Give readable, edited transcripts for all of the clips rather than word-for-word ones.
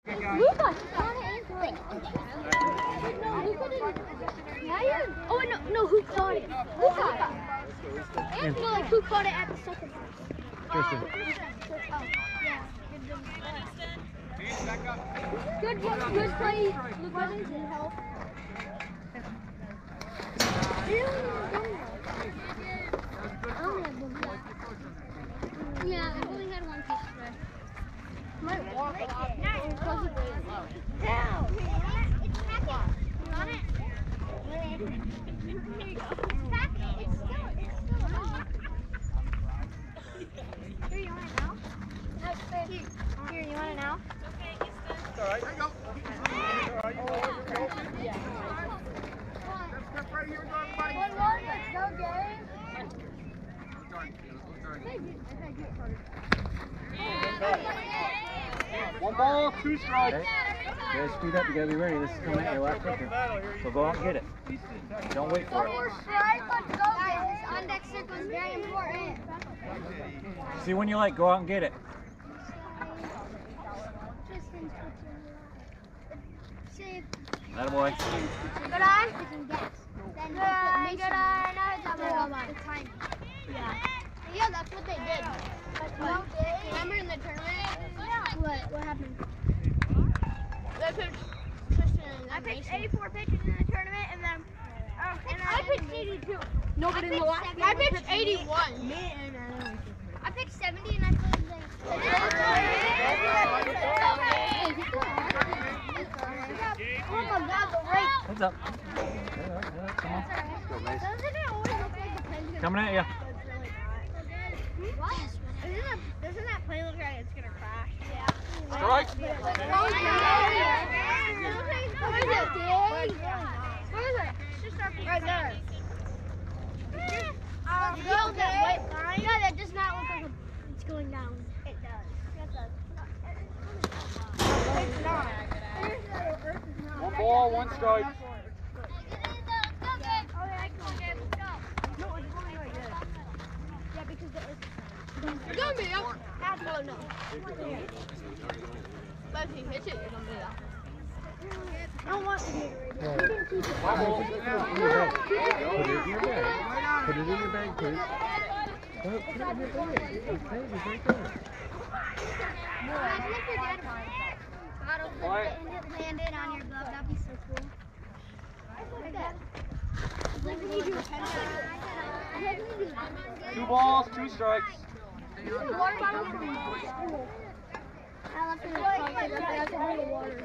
Luca! Oh no, who caught it? Luca! And no, like who caught it at the second one? Tristan. Oh, yeah. Good play. Luca didn't help. Yeah, I've only had one piece today. Might walk a lot. Down. It's packing. You want it? Here you go. It's packing. It's still hot. Here, you want it now? Here, you want it now? It's all right. There you go. Yeah. That's right here, everybody. Let's go, Gary. One ball, 2 strikes. Okay. You gotta speed up, you gotta be ready. This is coming at you a lot quicker. So go out and get it. Don't wait for it. One more strike, let's go, guys. This on-deck circle is very important. See when you like, go out and get it. Attaboy. Good eye. Good eye. Yeah, that's what they did. Remember in the tournament? What happened? They pitched Tristan and then I pitched 84 pitches in the tournament, and then I pitched 82. No, but in the last game I pitched 81. I picked 70 and I played oh my God, the rate. Heads up. Come on. Coming at you. What? Doesn't that play look like it's gonna crash? Yeah. Strike. Where is it? It's just right there. Yeah, that does not look like it's going down. It does. It's not. One ball, 1 strike. It's gonna be up. Oh no. But if he hits it, it's gonna be up. I don't want to hit it right now. Put it in your bag. Put it in your bag, please. Put it in your bag. Okay, it's right there. Imagine if your dad landed on your glove. That'd be so cool. Like that. Like when you do a pen. 2 balls, 2 strikes. Water bottle from school. I left it in the car because I forgot to bring the water.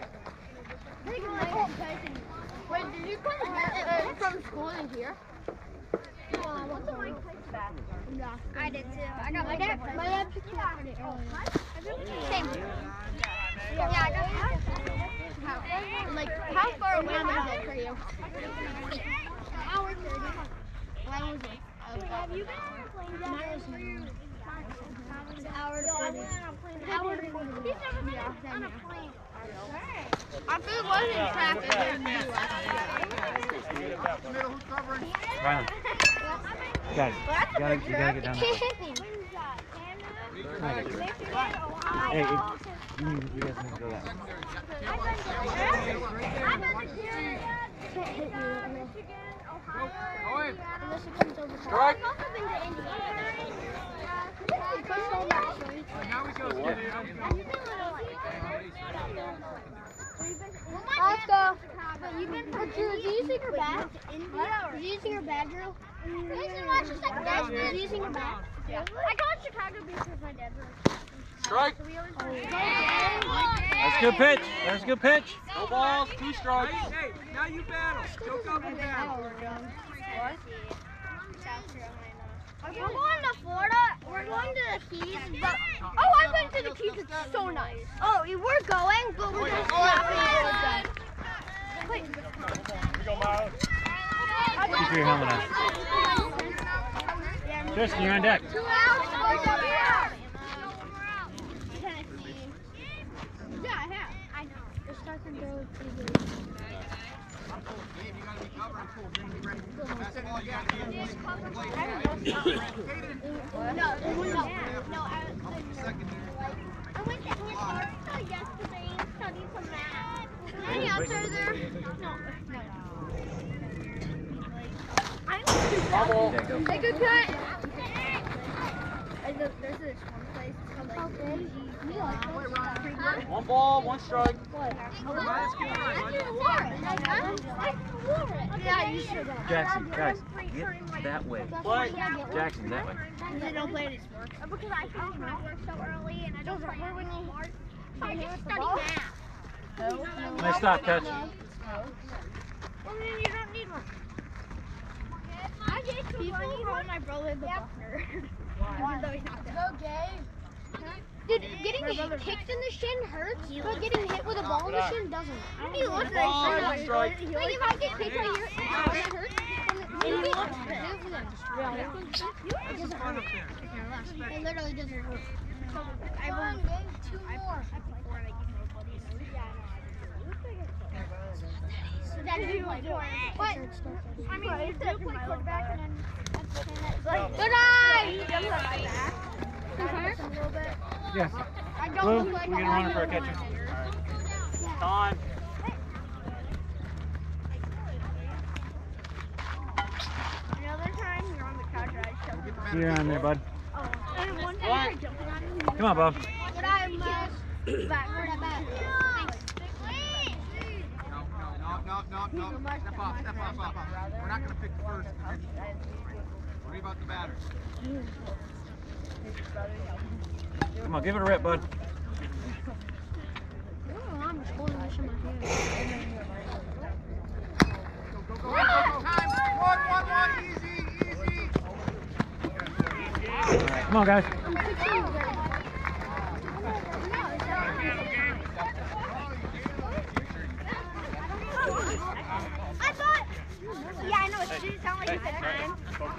Wait, did you come from school in here? What's the mic place back? Yeah. I did too. I got my dad picked me up pretty early. Same. Yeah, I got like, how far away is it for you? Hour 30. Mine was have you been playing that? Mine was an hour 30. Hour 40. He's never been on a plane. I feel it wasn't traffic. Ryan. Guys, you gotta get down there. Hey, you guys need to go that way. I've been here. Strike. Now we go. Let's go. Are you using your bat? Are you using your bat drill? Are you using your bat? Yeah. I got Chicago because my dad was. Strike. That's a good pitch. That's a good pitch. No balls, 2 strikes. Hey, now you battle. Joke up and battle. What? We're going to Florida. We're going to the Keys. But I've been to the Keys. It's so nice. Oh, we're going, but we're just not going. Wait. Here we go, Miles. Keep your helmet on. Tristan, you're on deck. 2 outs. Yeah, I have. I know. It's not going to go No, I went to Antarctica yesterday and studied there? No. Bubble. There you go. Hey, good cut. There's this one place called One ball, one strike. Yeah, you should have. Jackson, guys, get that way. Play. Jackson, that way. They don't play any sports. Because I finish my work so early and I don't play any sports. So I just study math. Nice stop, catch. Well, then you don't need one. I get to call my brother the Buckner. Even though he's not there. Go, Gabe. Dude, getting kicked in the shin hurts, but getting hit with a ball in the shin doesn't. He looks Ball, like strike. like if I get kicked right here, it hurts. He looks This is fun up there. It literally doesn't hurt. I won 2 more. That is like what? I mean, you still play quarterback and then good eye! Yes. I don't Blue, look like we get a runner for a catcher. Time. Another time you're on the couch, I shoved him out. You're on there, bud. And one time I jumped on him. Come on, Bob. Good eye, Mike. Backward at bat. No. Step up. We're not going to pick first. Worry about the batter. Come on, give it a rip, bud. I'm just holding this in my hand. Go. Time. One. Easy. Come on, guys. I thought. Yeah, I know. It didn't sound like you said time.